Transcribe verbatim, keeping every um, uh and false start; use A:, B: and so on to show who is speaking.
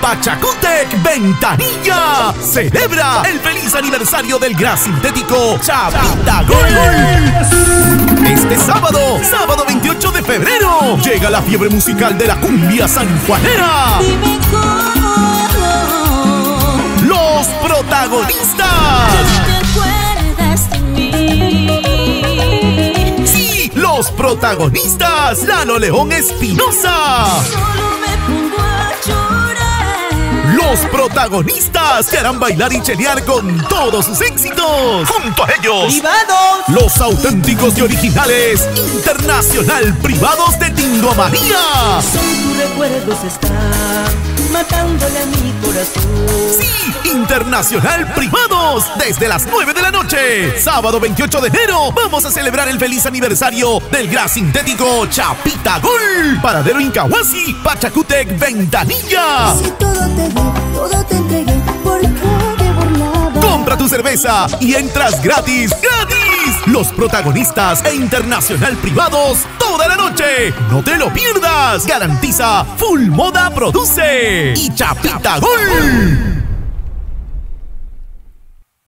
A: Pachacútec Ventanilla celebra el feliz aniversario del gas sintético Chapita Gold. Este sábado, sábado veintiocho de febrero, llega la fiebre musical de la cumbia sanjuanera.
B: Dime cómo.
A: Los protagonistas.
B: ¿Te acuerdas de mí?
A: Sí, los protagonistas. Lalo León Espinosa.
B: Solo me pongo a llorar.
A: Los protagonistas que harán bailar y chelear con todos sus éxitos. Junto a ellos,
C: ¡Privados!
A: los auténticos y originales Internacional Privados de Tindomaría.
C: Son tus recuerdos están matándole a mi corazón.
A: Sí, Internacional Privados, desde las nueve de la noche. Sábado veintiocho de enero, vamos a celebrar el feliz aniversario del gas sintético Chapita Gold. Paradero Incahuasi, Pachacútec Ventanilla.
B: Si todo te di, todo te entregué, ¿por qué te burlabas?
A: Compra tu cerveza y entras gratis, gratis. Los protagonistas e Internacional Privados toda la noche. No te lo pierdas. Garantiza Full Moda Produce y Chapita Gold.